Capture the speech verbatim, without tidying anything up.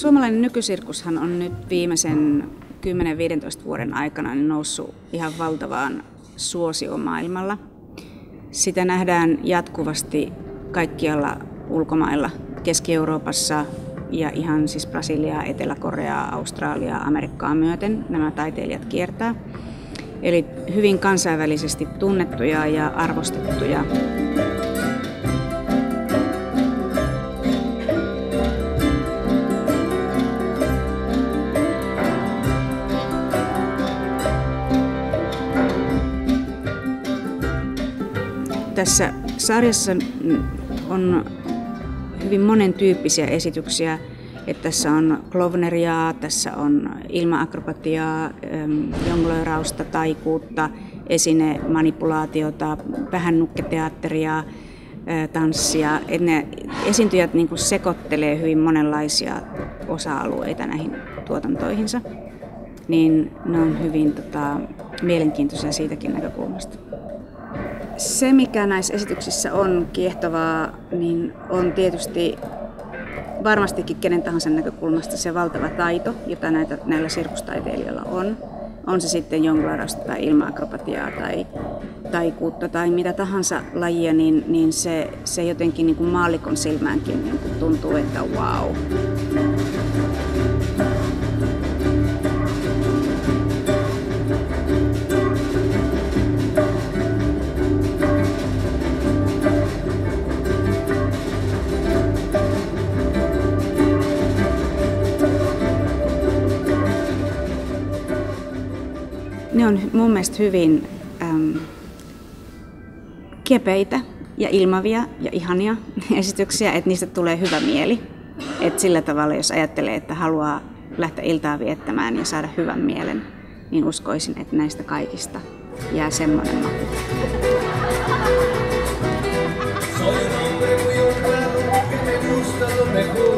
Suomalainen nykysirkushan on nyt viimeisen kymmenen viisitoista vuoden aikana noussut ihan valtavaan suosioon maailmalla. Sitä nähdään jatkuvasti kaikkialla ulkomailla, Keski-Euroopassa ja ihan siis Brasiliaa, Etelä-Koreaa, Australiaa, Amerikkaa myöten nämä taiteilijat kiertää. Eli hyvin kansainvälisesti tunnettuja ja arvostettuja. Tässä sarjassa on hyvin monentyyppisiä esityksiä. Että tässä on klovneriaa, tässä on ilma-akrobatiaa, jonglöörausta, taikuutta, esinemanipulaatiota, vähän nukketeatteria, tanssia. Et ne esiintyjät niin kuin sekoittelee hyvin monenlaisia osa-alueita näihin tuotantoihinsa. Niin ne on hyvin tota, mielenkiintoisia siitäkin näkökulmasta. Se, mikä näissä esityksissä on kiehtovaa, niin on tietysti varmastikin kenen tahansa näkökulmasta se valtava taito, jota näitä, näillä sirkustaiteilijoilla on. On se sitten jonglöörausta tai ilma-akrobatiaa tai taikuutta tai mitä tahansa lajia, niin, niin se, se jotenkin niin kuin maallikon silmäänkin niin kuin tuntuu, että wow. Ne on mun mielestä hyvin äm, kepeitä ja ilmavia ja ihania esityksiä, että niistä tulee hyvä mieli. Et sillä tavalla, jos ajattelee, että haluaa lähteä iltaa viettämään ja saada hyvän mielen, niin uskoisin, että näistä kaikista jää semmoinen maku. Soy un hombre muy honrado que me gusta lo mejor.